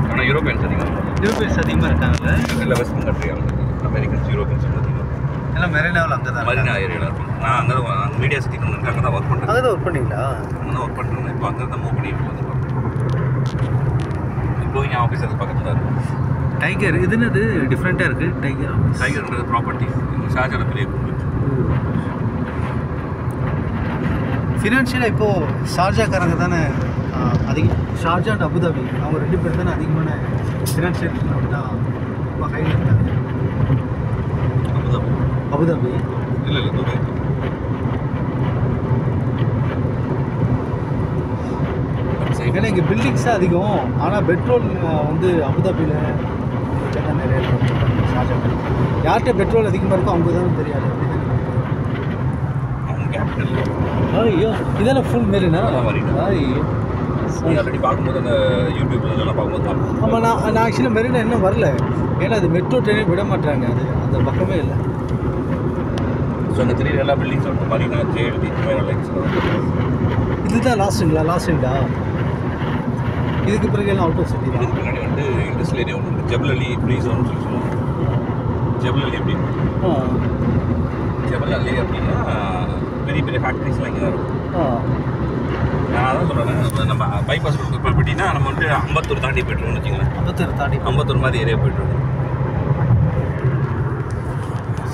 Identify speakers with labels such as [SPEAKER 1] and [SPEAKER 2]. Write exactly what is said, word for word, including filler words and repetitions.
[SPEAKER 1] ஆனால் யூரோப்பியன்ஸ் அதிகம்
[SPEAKER 2] யூரோப்பியன்ஸ் அதிகமாக இருக்காங்கல்ல
[SPEAKER 1] இல்லை வெஸ்டர்ன் கண்ட்ரி அமெரிக்கன்ஸ் யூரோப்பியன்ஸ் அதிகம்
[SPEAKER 2] எல்லாம் மெரினாவில் அங்கே தான்
[SPEAKER 1] மரினா ஏரியாவில் இருக்கும் நான் அங்கே தான் மீடியா சிட்டி அங்கே தான் ஒர்க் பண்ணுறேன்
[SPEAKER 2] அங்கே தான் ஒர்க் பண்ணீங்களா
[SPEAKER 1] அங்கே தான் ஒர்க் பண்ணுறேன் இப்போ அங்கே தான் மூவ் பண்ணிட்டு வந்துருக்கோம் இப்போ என் ஆஃபீஸ் அது பக்கத்தில் தான் இருக்கும்
[SPEAKER 2] டைகர் இது என்னது டிஃப்ரெண்ட்டாக இருக்குது டைகர்
[SPEAKER 1] டைகர்ன்றது ப்ராப்பர்ட்டி ஷார்ஜாவில் பெரிய
[SPEAKER 2] ஃபினான்ஷியலாக இப்போது ஷார்ஜாக்காரங்க தானே அதிகம் ஷார்ஜா அண்ட் அபுதாபி அவங்க ரெண்டு பேர் தானே அதிகமான ஃபினான்ஷியல் அப்படின்னா ரொம்ப ஹையில் இருக்காங்க
[SPEAKER 1] அபுதாபி
[SPEAKER 2] அபுதாபி
[SPEAKER 1] இல்லை இல்லை துபாய்
[SPEAKER 2] ஏன்னா இங்கே பில்டிங்ஸாக அதிகம் ஆனால் பெட்ரோல் வந்து அபுதாபியில் தான் நிறைய ஷார்ஜா யார்கிட்ட பெட்ரோல் அதிகமாக இருக்கோ அவங்க தான் தெரியாது
[SPEAKER 1] அவங்க கேபிட்டல்
[SPEAKER 2] ஐயோ இதெல்லாம் ஃபுல் மெரினா ஐயோ
[SPEAKER 1] ஆல்ரெடி பார்க்கும்போது அந்த யூடியூப் இதெல்லாம் பார்க்கும்போது
[SPEAKER 2] ஆமாம் நான் நான் ஆக்சுவலாக மெரினா இன்னும் வரல ஏன்னா அது மெட்ரோ ட்ரெயினே விட மாட்டாங்க அது அந்த பக்கமே இல்லை
[SPEAKER 1] ஸோ அந்த திடீர் எல்லா பில்டிங்ஸ் வந்து மரீனா ஜேஎல்டி லைன்ஸ்
[SPEAKER 2] இதுதான் லாஸ்ட்டுங்களா லாஸ்ட்டுங்களா இதுக்கு பிறகு எல்லாம் அவுட் ஆஃப் சிட்டி
[SPEAKER 1] இதுக்கு பின்னாடி வந்து இண்டஸ்ட்ரியல் ஏரியா ஒன்று ஜபல் அலி ஃப்ரீ ஜோன் சொல்லி சொல்லுவாங்க ஜபல் அலி அப்படின்னு ஜபல் அலி அப்படின்னா பெரிய பெரிய ஃபேக்ட்ரிஸ்லாம் இங்கே தான் இருக்கும் நான் அதான் சொல்கிறேன் நம்ம பைபாஸ் ரோடு போயிட்டீங்கன்னா நம்ம வந்து அம்பத்தூர் தாண்டி போய்ட்டுருவோம்னு வச்சுக்கோங்களேன்
[SPEAKER 2] அம்பத்தூர் தாண்டி
[SPEAKER 1] அம்பத்தூர் மாதிரி ஏரியா போய்ட்டுருக்கோம்